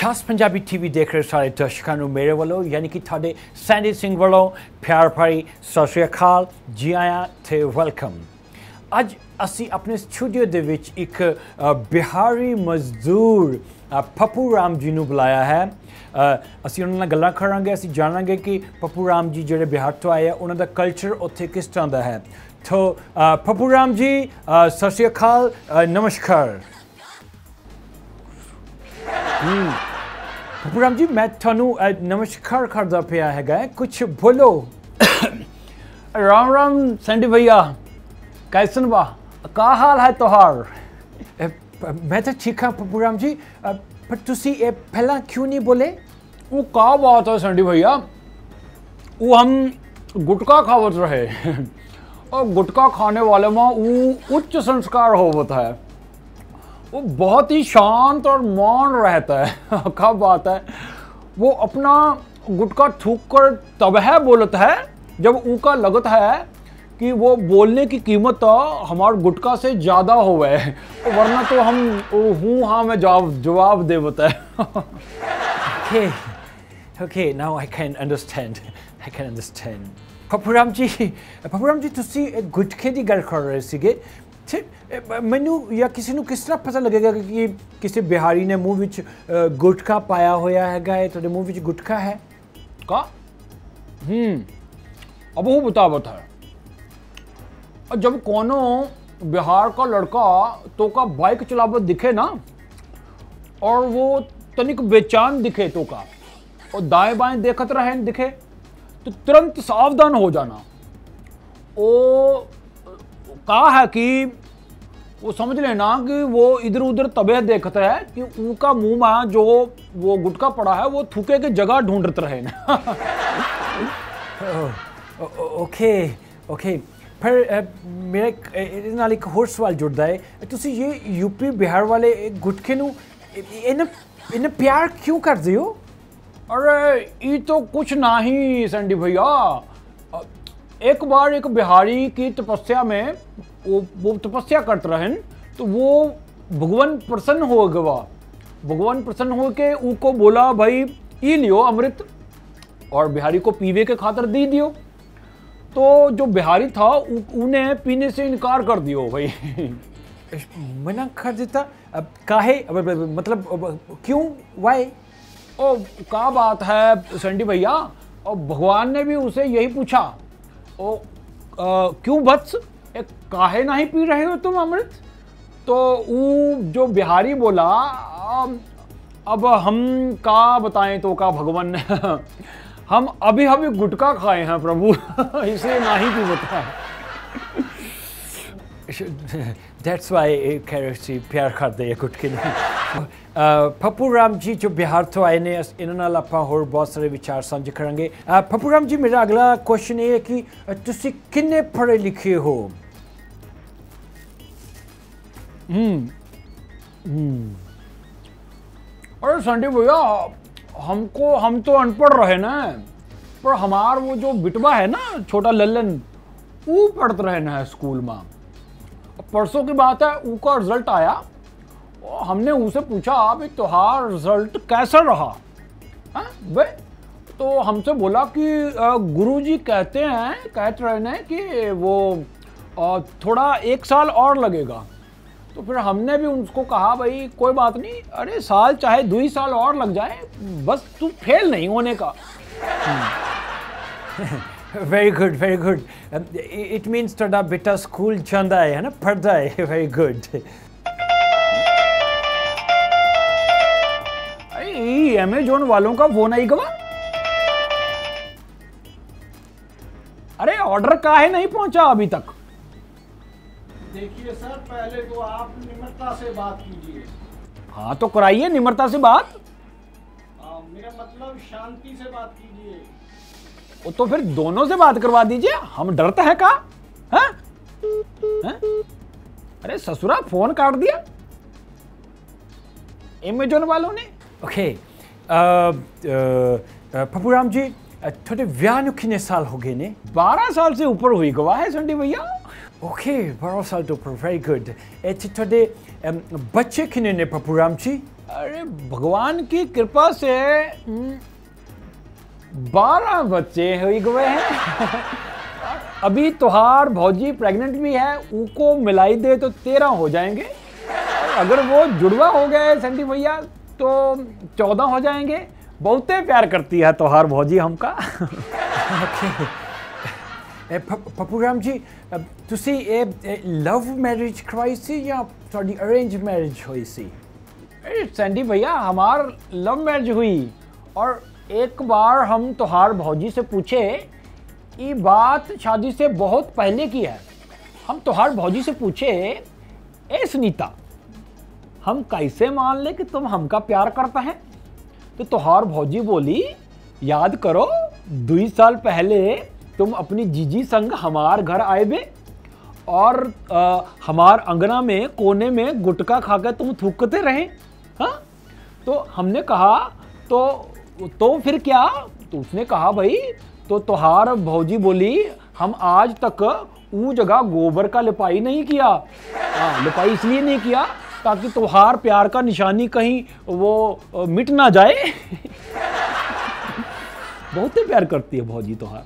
खास पंजाबी टीवी देख रहे सारे दर्शकों ਨੂੰ ਮੇਰੇ ਵੱਲੋਂ ਯਾਨੀ ਕਿ ਤੁਹਾਡੇ ਸੈਂਡੀ ਸਿੰਘ ਵੱਲੋਂ ਪਿਆਰ ਭਰੀ ਸਤਿ ਸ਼੍ਰੀ ਅਕਾਲ ਜੀ ਆਇਆਂ ਤੇ ਵੈਲਕਮ। ਅੱਜ ਅਸੀਂ ਆਪਣੇ ਸਟੂਡੀਓ ਦੇ ਵਿੱਚ ਇੱਕ ਬਿਹਾਰੀ ਮਜ਼ਦੂਰ ਪੱਪੂ ਰਾਮ ਜੀ ਨੂੰ ਬੁਲਾਇਆ ਹੈ। ਅਸੀਂ ਉਹਨਾਂ ਨਾਲ ਗੱਲਾਂ ਕਰਾਂਗੇ, ਅਸੀਂ ਜਾਣਾਂਗੇ ਕਿ ਪੱਪੂ ਰਾਮ ਜੀ ਜਿਹੜੇ ਬਿਹਾਰ ਤੋਂ ਆਏ ਆ ਉਹਨਾਂ ਦਾ ਕਲਚਰ ਉੱਥੇ ਕਿਸ ਤਰ੍ਹਾਂ ਦਾ ਹੈ। तो पप्पू राम जी सत श्री अकाल, नमस्कार। पप्पू राम जी मैं थानू नमस्कार करदा पिया है, कुछ बोलो। राम राम सैंडी भैया, कैसन बा, का हाल है तोहार? मैं तो ठीक हाँ पप्पू राम जी, पर तुसी पहला क्यों नहीं बोले? वो का बात है सैंडी भैया, वो हम गुटखा खावत रहे और गुटखा खाने वाले में वो उच्च संस्कार होता है, वो बहुत ही शांत और मौन रहता है। क्या बात है, वो अपना गुटखा थूक कर तब है बोलता है जब उनका लगता है कि वो बोलने की कीमत हमारे गुटखा से ज़्यादा हो गए, वरना तो हम हूँ हाँ में जवाब दे देता है। Okay, now I can understand. Pappu Ram जी तुसी गुटखे की गल कर रहे थे, मैनू या किसी ਨੂੰ किस तरह पता लगेगा कि किसी बिहारी ने मूँह विच गुटखा पाया होया है, तो मूँह विच गुटखा है का? अब वो बतावत है, और जब कोनो बिहार का लड़का तो का बाइक चलावत दिखे ना, और वो तनिक बेचान दिखे तो का, और दाएं बाएं देखत रहे दिखे, तो तुरंत सावधान हो जाना। वो कहा है कि वो समझ लेना कि वो इधर उधर तबे देखता है कि उनका मुंह में जो वो गुटखा पड़ा है वो थूके के जगह ढूंढते रहे ना। ओके पर मेरे नाल एक होर सवाल जुड़ता है, तुसी ये यूपी बिहार वाले गुटखे नू इन्हें प्यार क्यों करते हो? अरे ये तो कुछ नहीं सैंडी भैया, एक बार एक बिहारी की तपस्या में वो तपस्या करते रहे, तो वो भगवान प्रसन्न हो गया। भगवान प्रसन्न हो के उनको बोला भाई ये लियो अमृत, और बिहारी को पीवे के खातर दे दियो। तो जो बिहारी था उन्हें पीने से इनकार कर दियो भाई। मना कर देता? काहे, मतलब क्यों, वाई? ओ क्या बात है सैंडी भैया, और भगवान ने भी उसे यही पूछा, ओ क्यों वत्स, काहे नहीं पी रहे हो तुम अमृत? तो वो जो बिहारी बोला, अब हम का बताएं तो का भगवान ने हम अभी अभी गुटखा खाए हैं प्रभु, इसे नहीं पी बता। That's why प्यार करते हैं गुटखे ने। पप्पू राम जी जो बिहार तो आए ने, इन्होंने लापा और बहुत सारे विचार साझे करेंगे। पप्पू राम जी मेरा अगला क्वेश्चन ये है कि तुसी किन्ने पढ़े लिखे हो? अरे संडी भैया, हम तो अनपढ़ रहे ना, पर हमार वो जो बिटवा है ना, छोटा लल्लन, वो पढ़ते रहे ना स्कूल में। परसों की बात है, उनका रिजल्ट आया, हमने उनसे पूछा भाई तुम्हारा रिजल्ट कैसा रहा भाई? तो हमसे बोला कि गुरुजी कहते रहे हैं कि वो थोड़ा 1 साल और लगेगा। तो फिर हमने भी उनको कहा भाई कोई बात नहीं, अरे साल चाहे 2 साल और लग जाए, बस तू फेल नहीं होने का। वेरी गुड, इट मीन्स थोड़ा बेटा स्कूल जाता है ना, पढ़ता है। Very good. अमेज़न वालों का फोन आई गवा, अरे ऑर्डर काहे नहीं पहुंचा अभी तक? देखिए सर, पहले तो आप निम्रता से बात कीजिए। हाँ तो कराइए निम्रता से बात। मेरा मतलब शांति से बात कीजिए। तो फिर दोनों से बात करवा दीजिए, हम डरते हैं का? हैं? अरे ससुरा फोन काट दिया अमेज़न वालों ने। ओके पप्पू राम जी, थोड़े ब्याह नू कितने साल हो गए ने? 12 साल से ऊपर हुई गवा है संडी भैया। ओके 12 साल तो ऊपर, वेरी गुड। थोड़े बच्चे कितने ने पप्पू राम जी? अरे भगवान की कृपा से 12 बच्चे हो गए हैं। अभी तुहार भौजी प्रेग्नेंट भी है, उनको मिलाई दे तो 13 हो जाएंगे। अगर वो जुड़वा हो गए सैंडी भैया तो 14 हो जाएंगे। बहुते प्यार करती है तुहार भौजी हमका। पप्पू राम जी, तुसी लव मैरिज करवाई सी या थोड़ी अरेंज मैरिज हुई सी? सैंडी भैया हमार लव मैरिज हुई, और एक बार हम तुहार भौजी से पूछे, ये बात शादी से बहुत पहले की है। हम तुहार भौजी से पूछे, ए सुनीता, हम कैसे मान ले कि तुम हमका प्यार करता है? तो तुहार भौजी बोली, याद करो 2 साल पहले तुम अपनी जीजी संग हमार घर आए बे, और हमार अंगना में कोने में गुटखा खाकर तुम थूकते रहे। हाँ, तो हमने कहा तो फिर क्या? तो उसने कहा भाई, तो तुहार भौजी बोली, हम आज तक वो जगह गोबर का लिपाई नहीं किया। हाँ, लिपाई इसलिए नहीं किया ताकि तुहार प्यार का निशानी कहीं वो मिट ना जाए। बहुत ही प्यार करती है भौजी तुहार।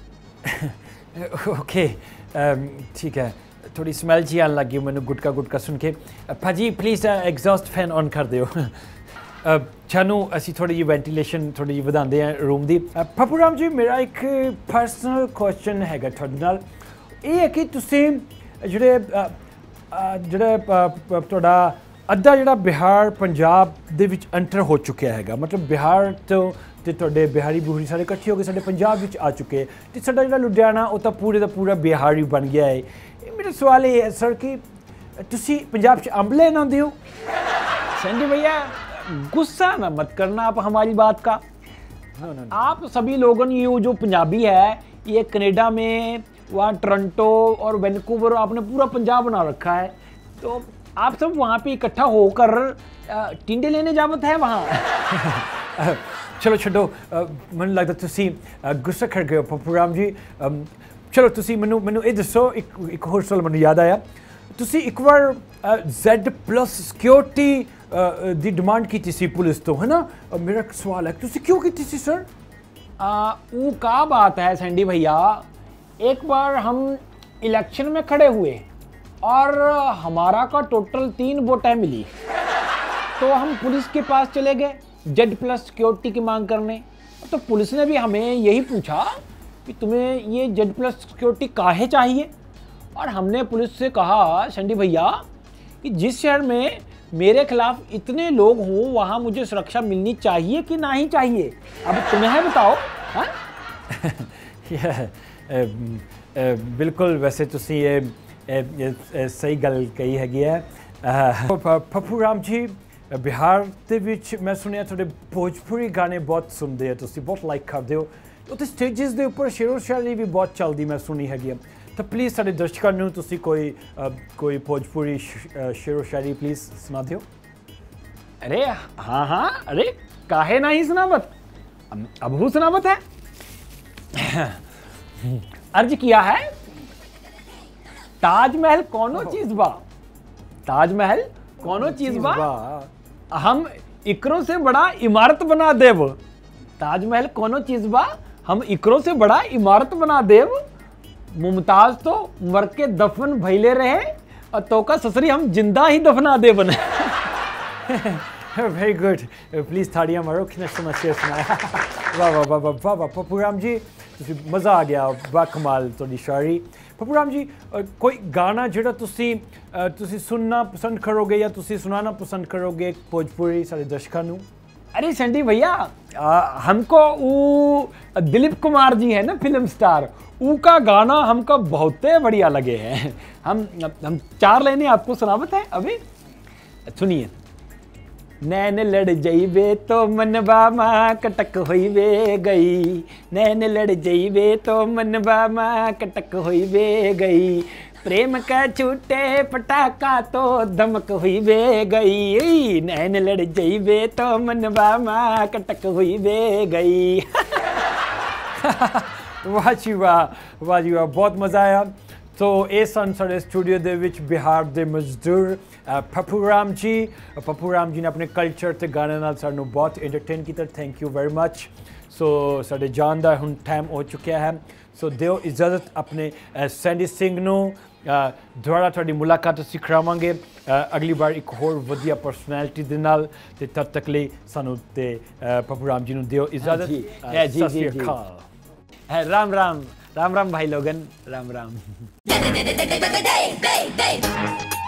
ओके, ठीक है। थोड़ी स्मेल जी आने लगी मैंने गुटका सुन के। भाजी प्लीज़ एग्जॉस्ट फैन ऑन कर दियो। चानू असी थोड़ी जी वेंटिलेशन थोड़ी जी ਵਧਾਉਂਦੇ हैं रूम दी। पप्पू राम जी, मेरा एक पर्सनल क्वेश्चन हैगा ਤੁਹਾਡੇ ਨਾਲ। ਇਹ ਹੈ ਕਿ ਤੁਸੀਂ ਜਿਹੜੇ ਤੁਹਾਡਾ ਅੱਧਾ ਜਿਹੜਾ ਬਿਹਾਰ ਪੰਜਾਬ ਦੇ ਵਿੱਚ ਐਂਟਰ ਹੋ ਚੁੱਕਿਆ ਹੈਗਾ, ਮਤਲਬ ਬਿਹਾਰ ਤੋਂ ਤੇ ਤੁਹਾਡੇ ਬਿਹਾਰੀ ਬੁਹਾਰੀ ਸਾਰੇ ਇਕੱਠੇ ਹੋ ਕੇ ਸਾਡੇ ਪੰਜਾਬ ਵਿੱਚ ਆ ਚੁੱਕੇ, ਤੇ ਸਾਡਾ ਜਿਹੜਾ ਲੁਧਿਆਣਾ ਉਹ ਤਾਂ ਪੂਰੇ ਦਾ ਪੂਰਾ ਬਿਹਾਰੀ ਬਣ ਗਿਆ ਹੈ। मेरा सवाल ये है सर कि तुसी पंजाब से अंब लेना आंदे हो? सैंडी भैया गुस्सा ना मत करना आप हमारी बात का। आप सभी लोगों ने ये जो पंजाबी है, ये कनाडा में, वहाँ टोरंटो और वैनकूवर, आपने पूरा पंजाब बना रखा है। तो आप सब वहाँ पे इकट्ठा होकर टिंडे लेने जावत है वहाँ। चलो छोड़ो, मैंने लगता तुसी गुस्सा कर गए हो पप्पू राम जी। चलो तुसी मैनू ये दसो, एक होर सवाल मैनू याद आया। तुसी एक बार Z+ सिक्योरिटी दी डिमांड की थी पुलिस तो, है ना? मेरा सवाल है तुसी क्यों की थी सर? वो का बात है सैंडी भैया, एक बार हम इलेक्शन में खड़े हुए और हमारा का टोटल 3 वोटें मिली, तो हम पुलिस के पास चले गए Z+ सिक्योरिटी की मांग करने। तो पुलिस ने भी हमें यही पूछा कि तुम्हें ये Z+ सिक्योरिटी काहे चाहिए? और हमने पुलिस से कहा, सैंडी भैया, कि जिस शहर में मेरे खिलाफ इतने लोग हों वहाँ मुझे सुरक्षा मिलनी चाहिए कि नहीं चाहिए? अब तुम्हें बताओ। हाँ? बिल्कुल, वैसे तुसी ये सही गल कही हैगी है। पप्पू राम जी, बिहार ਦੇ ਵਿੱਚ मैं सुनिया थोड़े भोजपुरी गाने बहुत सुनते हैं, तुसी बहुत लाइक करते हो। उत्ते स्टेजेस के उपर शेरो शायरी भी बहुत चलती मैं सुनी हैगी। तो प्लीज़ साढ़े दर्शकों नूं तुसी कोई भोजपुरी शेरो शायरी प्लीज़ सुना दियो। अरे हाँ, अरे काहे नहीं सुनावत, अब हूँ सुनावत है। अर्ज किया है, ताजमहल कौनो चीज बा, ताजमहल कौनो चीज बा, हम इकरों से बड़ा इमारत बना देव। ताजमहल कौनो चीज बा, हम इकरों से बड़ा इमारत बना देव। मुमताज तो मर के दफन भइले रहे, और तो का ससुरी हम जिंदा ही दफना देवन। वेरी गुड, प्लीज़ ताड़ियां मारो, कितना सोना शेर सुनाया। वाह वाह वाह वाह वाह वाह पप्पू राम जी, मज़ा आ गया, बाकमाल थोड़ी शायरी। पप्पू राम जी, कोई गाना जो तुसी सुनना पसंद करोगे या तुसी सुनाना पसंद करोगे भोजपुरी सारे दर्शकों नूं? अरे सैंडी भैया, हमको वो दिलीप कुमार जी है ना, फिल्म स्टार, उनका गाना हमको बहुत बढ़िया लगे हैं। हम 4 लाइनें आपको सुनावत है, अभी सुनिए। नैन लड़ जइबे तो मनबा माँ कटक होइबे गई, नैन लड़ जइबे तो मनबा माँ कटक होइबे गई, प्रेम का छूटे पटाखा तो धमक हुईबे गई, नैन लड़ जइबे तो मनबा माँ कटक हुईबे गई। वाह जी वाह, वाह जी वाह, बहुत मज़ा आया। तो ਇਹ ਸਨ ਸਾਡੇ ਸਟੂਡੀਓ ਦੇ ਵਿੱਚ ਬਿਹਾਰ ਦੇ ਮਜ਼ਦੂਰ ਪੱਪੂ ਰਾਮ ਜੀ ਨੇ ਆਪਣੇ ਕਲਚਰ ਤੇ ਗਾਣੇ ਨਾਲ ਸਾਨੂੰ ਬਹੁਤ ਐਂਟਰਟੇਨ ਕੀਤਾ thank you very much so ਸਾਡੇ ਜਾਣ ਦਾ ਹੁਣ ਟਾਈਮ ਹੋ ਚੁੱਕਿਆ ਹੈ ਸੋ ਦਿਓ ਇਜਾਜ਼ਤ ਆਪਣੇ ਸੈਂਡੀ ਸਿੰਘ ਨੂੰ ਦੁਬਾਰਾ ਤੁਹਾਡੀ ਮੁਲਾਕਾਤ ਅਸੀਂ ਕਰਾਵਾਂਗੇ ਅਗਲੀ ਵਾਰ ਇੱਕ ਹੋਰ ਵਧੀਆ ਪਰਸਨੈਲਿਟੀ ਦੇ ਨਾਲ ਤੇ ਤਦ ਤੱਕ ਲਈ ਸਾਨੂੰ ਤੇ ਪੱਪੂ ਰਾਮ ਜੀ ਨੂੰ ਦਿਓ ਇਜਾਜ਼ਤ ਸਤਿ ਸ਼੍ਰੀ ਅਕਾਲ राम राम भाई लोगन राम राम